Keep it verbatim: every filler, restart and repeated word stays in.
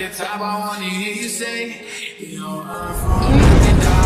the top, I wanna hear you say, you know, I'm from